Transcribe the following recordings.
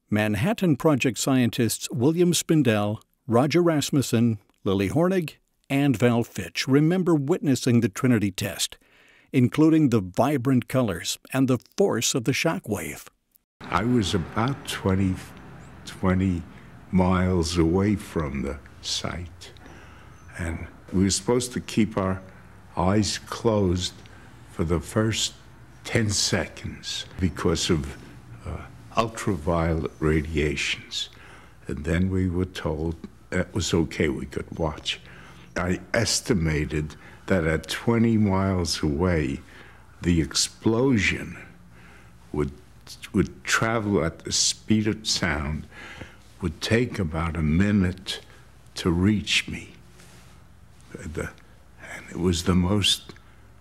Manhattan Project scientists William Spindel, Roger Rasmussen, Lilli Hornig, and Val Fitch remember witnessing the Trinity Test, including the vibrant colors and the force of the shock wave. I was about 20 miles away from the site, and we were supposed to keep our eyes closed for the first 10 seconds because of ultraviolet radiations. And then we were told that was okay, we could watch. I estimated that at 20 miles away, the explosion would travel at the speed of sound, would take about a minute to reach me. And it was the most,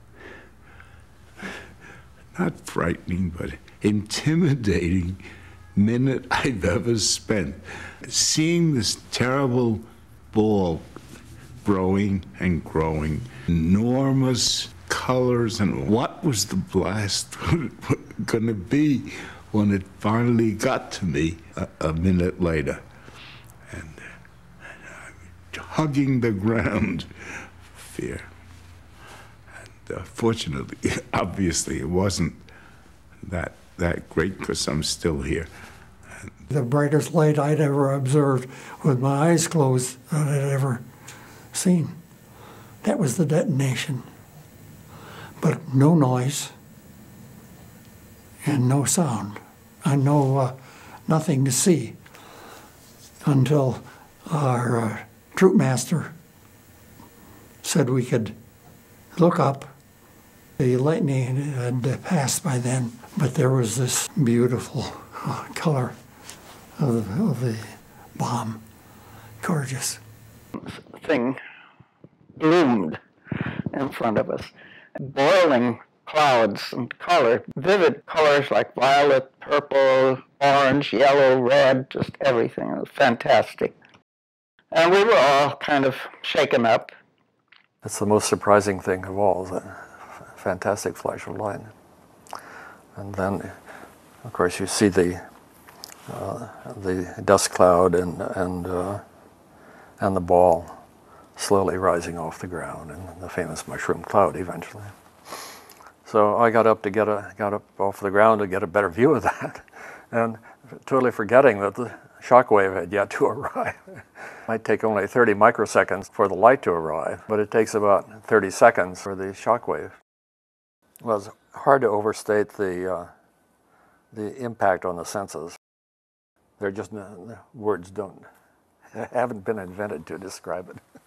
not frightening, but intimidating minute I've ever spent. Seeing this terrible ball growing and growing, enormous colors, and what was the blast going to be when it finally got to me a minute later. And hugging the ground for fear. And fortunately, obviously, it wasn't that great because I'm still here. The brightest light I'd ever observed with my eyes closed that I'd ever seen. That was the detonation. But no noise and no sound. I know nothing to see until our troop master said we could look up. The lightning had passed by then, but there was this beautiful color of the bomb. Gorgeous. Thing bloomed in front of us. Boiling clouds and color, vivid colors like violet, purple, orange, yellow, red, just everything. It was fantastic. And we were all kind of shaken up. That's the most surprising thing of all, the fantastic flash of light. And then, of course, you see the dust cloud and the ball slowly rising off the ground, and the famous mushroom cloud eventually. So I got up off the ground to get a better view of that, and totally forgetting that the shock wave had yet to arrive. It might take only 30 microseconds for the light to arrive, but it takes about 30 seconds for the shock wave. Well, it's hard to overstate the impact on the senses. They're just, words haven't been invented to describe it.